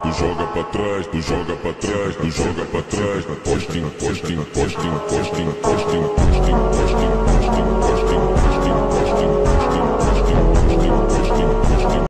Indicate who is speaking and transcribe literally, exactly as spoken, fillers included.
Speaker 1: Tu joga pra trás, tu joga pra trás, tu joga pra trás, postinho, postinho, postinho, postinho, postinho.